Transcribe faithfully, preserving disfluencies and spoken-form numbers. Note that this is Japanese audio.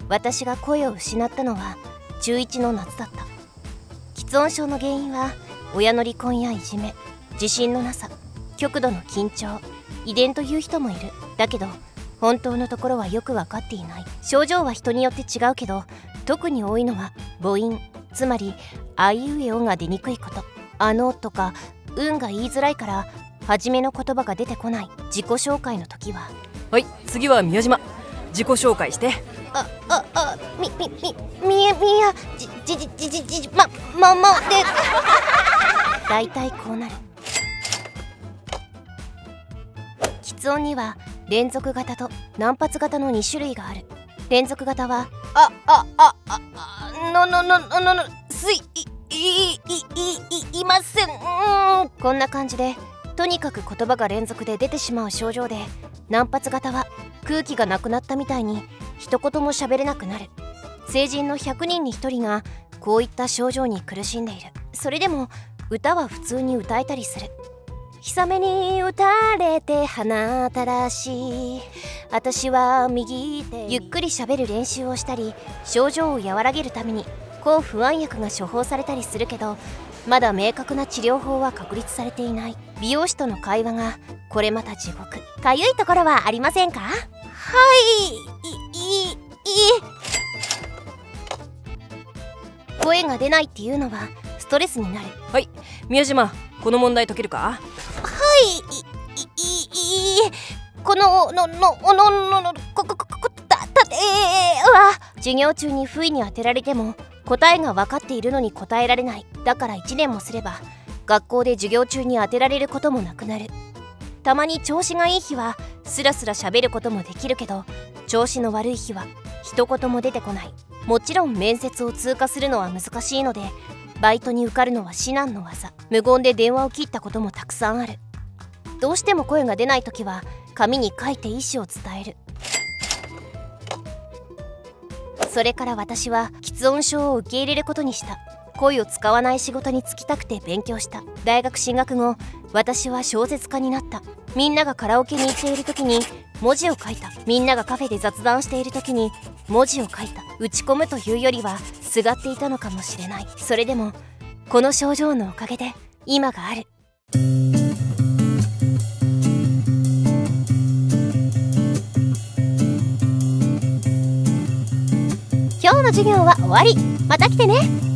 私が声を失ったのはちゅういちの夏だった。喫音症の原因は親の離婚やいじめ、自信のなさ、極度の緊張、遺伝という人もいる。だけど本当のところはよく分かっていない。症状は人によって違うけど、特に多いのは母音、つまりあいうえおが出にくいこと。あのとかうんが言いづらいから初めの言葉が出てこない。自己紹介の時は、 はい、次は宮島、自己紹介して。 あああみみみみえみやじじじじじじまままでだいたいこうなる。喫音には連続型と難発型のに種類がある。連続型はあああああののののののすいいいいいいません、うん、こんな感じでとにかく言葉が連続で出てしまう症状で、難発型は空気がなくなったみたいに一言も喋れなくなる。成人のひゃくにんにひとりがこういった症状に苦しんでいる。それでも歌は普通に歌えたりする。日雨に打たれて花たらし、私は右手。ゆっくり喋る練習をしたり、症状を和らげるために抗不安薬が処方されたりするけど、まだ明確な治療法は確立されていない。美容師との会話がこれまた地獄。かゆいところはありませんか？はい、いいいい声が出ないっていうのはストレスになる。 はい、宮島、この問題解けるか？ はい、いいいいこののののののここここたたえーわ授業中に不意に当てられても答えが分かっているのに答えられない。だからいちねんもすれば学校で授業中に当てられることもなくなる。たまに調子がいい日はスラスラ喋ることもできるけど、調子の悪い日は一言も出てこない。もちろん面接を通過するのは難しいので、バイトに受かるのは至難の業。無言で電話を切ったこともたくさんある。どうしても声が出ないときは紙に書いて意思を伝える。それから私は喫音症を受け入れることにした。声を使わない仕事に就きたくて勉強した。大学進学後、私は小説家になった。みんながカラオケに行っている時に文字を書いた。みんながカフェで雑談している時に文字を書いた。打ち込むというよりはすがっていたのかもしれない。それでもこの症状のおかげで今がある。今日の授業は終わり。また来てね。